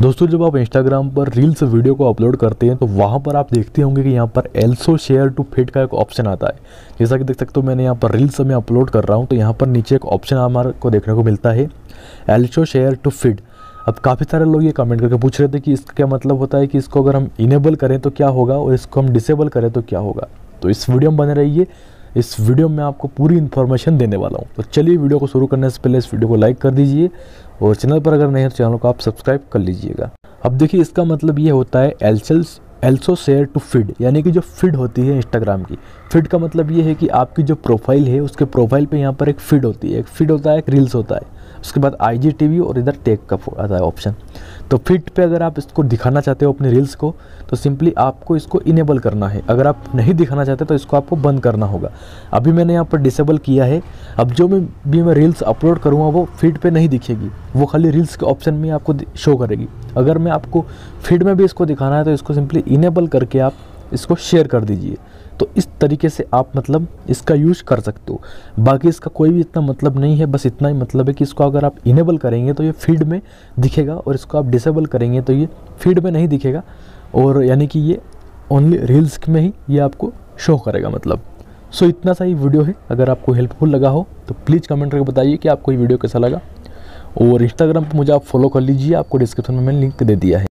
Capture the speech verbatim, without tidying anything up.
दोस्तों जब आप इंस्टाग्राम पर रील्स वीडियो को अपलोड करते हैं तो वहाँ पर आप देखते होंगे कि यहाँ पर एल्सो शेयर टू फिट का एक ऑप्शन आता है। जैसा कि देख सकते हो मैंने यहाँ पर रील्स में अपलोड कर रहा हूँ तो यहाँ पर नीचे एक ऑप्शन हमारे को देखने को मिलता है एल्सो शेयर टू फिट। अब काफ़ी सारे लोग ये कमेंट करके पूछ रहे थे कि इसका क्या मतलब होता है, कि इसको अगर हम इनेबल करें तो क्या होगा और इसको हम डिसेबल करें तो क्या होगा। तो इस वीडियो में बने रहिए, इस वीडियो में आपको पूरी इन्फॉर्मेशन देने वाला हूँ। तो चलिए वीडियो को शुरू करने से पहले इस वीडियो को लाइक कर दीजिए और चैनल पर अगर नहीं है तो चैनल को आप सब्सक्राइब कर लीजिएगा। अब देखिए इसका मतलब ये होता है एल्सल्स एल्सो शेयर टू फीड, यानी कि जो फीड होती है इंस्टाग्राम की। फीड का मतलब ये है कि आपकी जो प्रोफाइल है उसके प्रोफाइल पे यहाँ पर एक फीड होती है, एक फीड होता है, एक रील्स होता है, उसके बाद आईजीटीवी और इधर टैग का आता है ऑप्शन। तो फीड पे अगर आप इसको दिखाना चाहते हो अपनी रील्स को तो सिंपली आपको इसको इनेबल करना है। अगर आप नहीं दिखाना चाहते तो इसको आपको बंद करना होगा। अभी मैंने यहाँ पर डिसेबल किया है। अब जो मैं भी मैं रील्स अपलोड करूँगा वो फीड पे नहीं दिखेगी, वो खाली रील्स के ऑप्शन में आपको शो करेगी। अगर मैं आपको फीड में भी इसको दिखाना है तो इसको सिंपली इनेबल करके आप इसको शेयर कर दीजिए। तो इस तरीके से आप मतलब इसका यूज कर सकते हो। बाकी इसका कोई भी इतना मतलब नहीं है, बस इतना ही मतलब है कि इसको अगर आप इनेबल करेंगे तो ये फीड में दिखेगा और इसको आप डिसेबल करेंगे तो ये फीड में नहीं दिखेगा, और यानी कि ये ओनली रील्स में ही ये आपको शो करेगा मतलब। सो इतना सा ही वीडियो है। अगर आपको हेल्पफुल लगा हो तो प्लीज़ कमेंट करके बताइए कि आपको ये वीडियो कैसा लगा, और इंस्टाग्राम पर मुझे आप फॉलो कर लीजिए, आपको डिस्क्रिप्शन में मैंने लिंक दे दिया है।